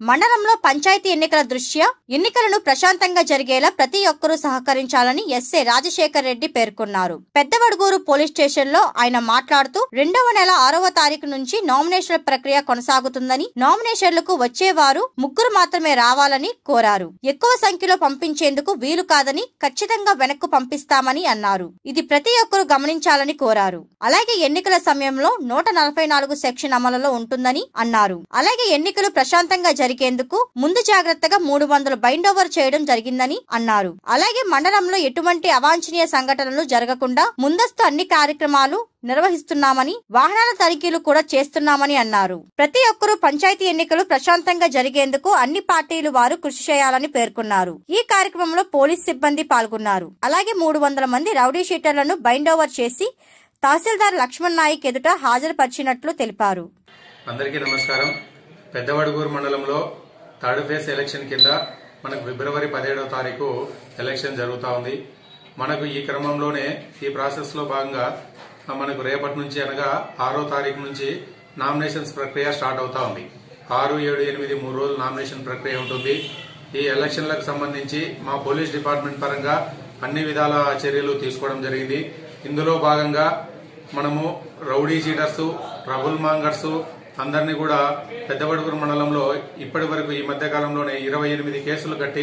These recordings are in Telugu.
మండలంలో పంచాయతీ ఎన్నికల దృష్ట్యా ఎన్నికలను ప్రశాంతంగా జరిగేలా ప్రతి ఒక్కరూ సహకరించాలని ఎస్ఐ రాజశేఖర్ రెడ్డి పేర్కొన్నారు. పెద్దవడుగూరు పోలీస్ స్టేషన్ లో ఆయన మాట్లాడుతూ 2వ నెల 6వ తారీఖు నుంచి నామినేషన్ల ప్రక్రియ కొనసాగుతుందని, నామినేషన్లకు వచ్చేవారు 3 మాత్రమే రావాలని కోరారు. ఎక్కువ సంఖ్యలో పంపించేందుకు వీలు కాదని, ఖచ్చితంగా వెనక్కు పంపిస్తామని అన్నారు. ఇది ప్రతి ఒక్కరూ గమనించాలని కోరారు. అలాగే ఎన్నికల సమయంలో 144 సెక్షన్ అమలులో ఉంటుందని అన్నారు. అలాగే ఎన్నికలు ప్రశాంతంగా జరిగేందుకు ముందు జాగ్రత్తగా 300 బైండ్ ఓవర్ చేయడం జరిగిందని అన్నారు. అలాగే మండలంలో ఎటువంటి అవాంఛనీయ సంఘటనలు జరగకుండా ముందస్తు అన్ని కార్యక్రమాలు నిర్వహిస్తున్నామని, వాహనాల తనిఖీలు కూడా చేస్తున్నామని అన్నారు. ప్రతి ఒక్కరూ పంచాయతీ ఎన్నికలు ప్రశాంతంగా జరిగేందుకు అన్ని పార్టీలు వారు కృషి చేయాలని పేర్కొన్నారు. ఈ కార్యక్రమంలో పోలీస్ సిబ్బంది పాల్గొన్నారు. అలాగే 300 మంది రౌడీ షీటర్లను బైండ్ ఓవర్ చేసి తహసీల్దార్ లక్ష్మణ్ నాయక్ ఎదుట హాజరుపరిచినట్లు తెలిపారు. అందరికీ నమస్కారం. పెద్దవడుగూరు మండలంలో థర్డ్ ఫేజ్ ఎలక్షన్ కింద మనకు ఫిబ్రవరి 17వ తారీఖు ఎలక్షన్ జరుగుతూ ఉంది. మనకు ఈ క్రమంలోనే ఈ ప్రాసెస్ లో భాగంగా మనకు రేపటి నుంచి అనగా 6వ తారీఖు నుంచి నామినేషన్స్ ప్రక్రియ స్టార్ట్ అవుతా ఉంది. 6, 7, 8 3 రోజులు నామినేషన్ ప్రక్రియ ఉంటుంది. ఈ ఎలక్షన్లకు సంబంధించి మా పోలీస్ డిపార్ట్మెంట్ పరంగా అన్ని విధాల చర్యలు తీసుకోవడం జరిగింది. ఇందులో భాగంగా మనము రౌడీ షీటర్స్, ట్రబుల్ మాంగర్స్ అందరినీ కూడా పెద్దవడుగూరు మండలంలో ఇప్పటి వరకు ఈ మధ్య కాలంలోనే 28 కేసులు కట్టి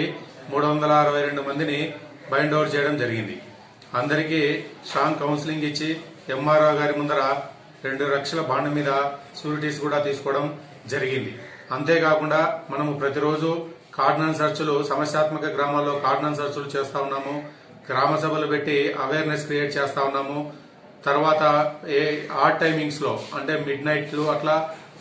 362 మందిని బైండ్ ఓవర్ చేయడం జరిగింది. అందరికీ స్ట్రాంగ్ కౌన్సిలింగ్ ఇచ్చి ఎంఆర్ఓ గారి ముందర 2 లక్షల బాండ్ మీద షూరిటీస్ కూడా తీసుకోవడం జరిగింది. అంతేకాకుండా మనము ప్రతిరోజు కార్డనెన్స్ సర్చ్లు, సమస్యాత్మక గ్రామాల్లో కార్డనెన్స్ సర్చ్లు చేస్తా ఉన్నాము. గ్రామ సభలు పెట్టి అవేర్నెస్ క్రియేట్ చేస్తా ఉన్నాము. తర్వాత ఆడ్ టైమింగ్స్ లో అంటే మిడ్ నైట్లు అట్లా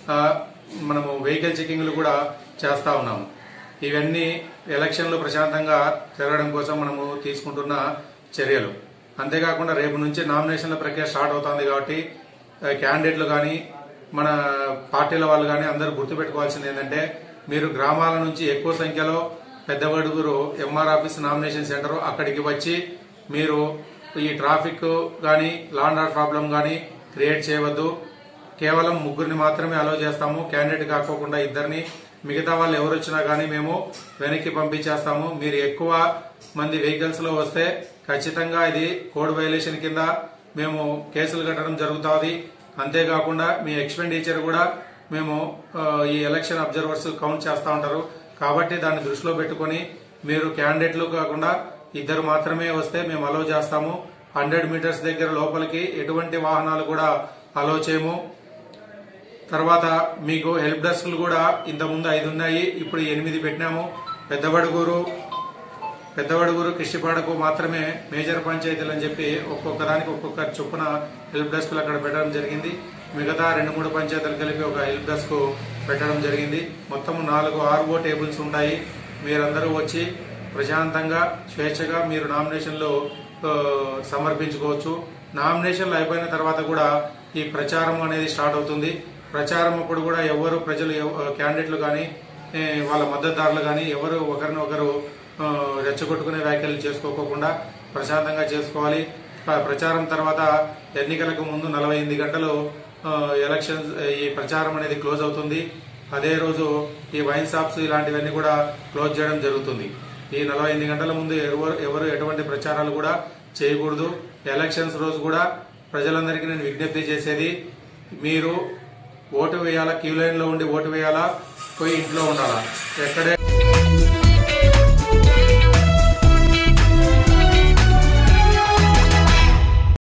మనము వెహికల్ చెకింగ్లు కూడా చేస్తా ఉన్నాము. ఇవన్నీ ఎలక్షన్లు ప్రశాంతంగా జరగడం కోసం మనము తీసుకుంటున్న చర్యలు. అంతేకాకుండా రేపు నుంచి నామినేషన్ల ప్రక్రియ స్టార్ట్ అవుతుంది కాబట్టి క్యాండిడేట్లు కానీ మన పార్టీల వాళ్ళు కానీ అందరూ గుర్తుపెట్టుకోవాల్సింది ఏంటంటే, మీరు గ్రామాల నుంచి ఎక్కువ సంఖ్యలో Peddavadugur MR office nomination centre అక్కడికి వచ్చి మీరు ఈ ట్రాఫిక్ గానీ లా అండ్ ఆర్డర్ ప్రాబ్లం గానీ క్రియేట్ చేయవద్దు. కేవలం 3 మాత్రమే అలౌ చేస్తాము. క్యాండిడేట్ కాకోకుండా 2. మిగతా వాళ్ళు ఎవరు వచ్చినా గానీ మేము వెనక్కి పంపించేస్తాము. మీరు ఎక్కువ మంది వెహికల్స్ లో వస్తే ఖచ్చితంగా ఇది కోడ్ వైలేషన్ కింద మేము కేసులు కట్టడం జరుగుతుంది. అంతేకాకుండా మీ ఎక్స్పెండిచర్ కూడా మేము ఈ ఎలక్షన్ అబ్జర్వర్స్ కౌంట్ చేస్తా ఉంటారు. కాబట్టి దాన్ని దృష్టిలో పెట్టుకుని మీరు క్యాండిడేట్లు కాకుండా 2 మాత్రమే వస్తే మేము అలౌ చేస్తాము. 100 మీటర్స్ దగ్గర లోపలికి ఎటువంటి వాహనాలు కూడా అలౌ చేయము. తర్వాత మీకు హెల్ప్ డెస్క్లు కూడా ఇంతకుముందు 5 ఉన్నాయి, ఇప్పుడు 8 పెట్టినాము. పెద్దవడుగూరు కృష్ణపాడకు మాత్రమే మేజర్ పంచాయతీలు అని చెప్పి ఒక్కొక్క దానికి ఒక్కొక్క చొప్పున హెల్ప్ డెస్క్లు అక్కడ పెట్టడం జరిగింది. మిగతా 2-3 పంచాయతీలు కలిపి ఒక హెల్ప్ డెస్క్ పెట్టడం జరిగింది. మొత్తం 4 RO టేబుల్స్ ఉంటాయి. మీరందరూ వచ్చి ప్రశాంతంగా స్వేచ్ఛగా మీరు నామినేషన్లు సమర్పించుకోవచ్చు. నామినేషన్లు అయిపోయిన తర్వాత కూడా ఈ ప్రచారం అనేది స్టార్ట్ అవుతుంది. ప్రచారం అప్పుడు కూడా ఎవరు ప్రజలు క్యాండిడేట్లు కానీ వాళ్ళ మద్దతుదారులు కానీ ఎవరు ఒకరినొకరు రెచ్చగొట్టుకునే వ్యాఖ్యలు చేసుకోకుండా ప్రశాంతంగా చేసుకోవాలి. ప్రచారం తర్వాత ఎన్నికలకు ముందు 48 గంటలు ఎలక్షన్ ఈ ప్రచారం అనేది క్లోజ్ అవుతుంది. అదే రోజు ఈ వైన్ షాప్స్ ఇలాంటివన్నీ కూడా క్లోజ్ చేయడం జరుగుతుంది. ఈ 48 గంటల ముందు ఎవరు ఎటువంటి ప్రచారాలు కూడా చేయకూడదు. ఎలక్షన్స్ రోజు కూడా ప్రజలందరికీ నేను విజ్ఞప్తి చేసేది, మీరు ఓటు వేయాలా, క్యూ లైన్ లో ఉండి ఓటు వేయాలా, పోయి ఇంట్లో ఉండాలా. ఎక్కడే